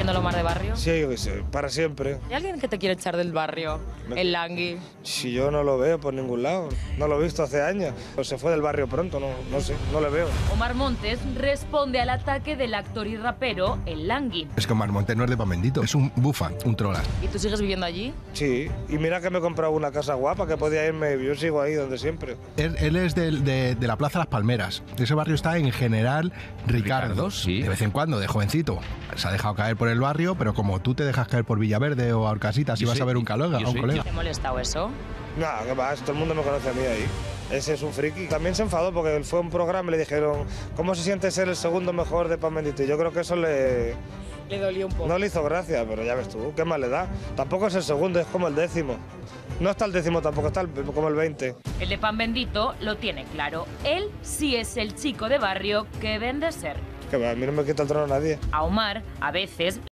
¿Lo más de barrio? Sí, yo qué sé, para siempre. ¿Hay alguien que te quiere echar del barrio? El Langui. Si yo no lo veo por ningún lado, no lo he visto hace años. Pues se fue del barrio pronto, no sé, no le veo. Omar Montes responde al ataque del actor y rapero El Langui. Es que Omar Montes no es de Pan Bendito, es un bufa, un trola. ¿Y tú sigues viviendo allí? Sí, y mira que me he comprado una casa guapa que podía irme, yo sigo ahí donde siempre. Él es de la Plaza Las Palmeras. Ese barrio está en General Ricardo. Sí. De vez en cuando, de jovencito. Se ha dejado caer por el barrio, pero como tú te dejas caer por Villaverde o Orcasitas y vas a ver un colega. ¿Te ha molestado eso? Nada, que va, todo el mundo me conoce a mí ahí. Ese es un friki. También se enfadó porque fue un programa y le dijeron ¿cómo se siente ser el segundo mejor de Pan Bendito? Y yo creo que eso le dolió un poco. no le hizo gracia, pero ya ves tú, ¿qué más le da? Tampoco es el segundo, es como el 10º. No está el 10º tampoco, está como el 20. El de Pan Bendito lo tiene claro. Él sí es el chico de barrio que vende ser. Que va, a mí no me quita el trono nadie. A Omar, a veces,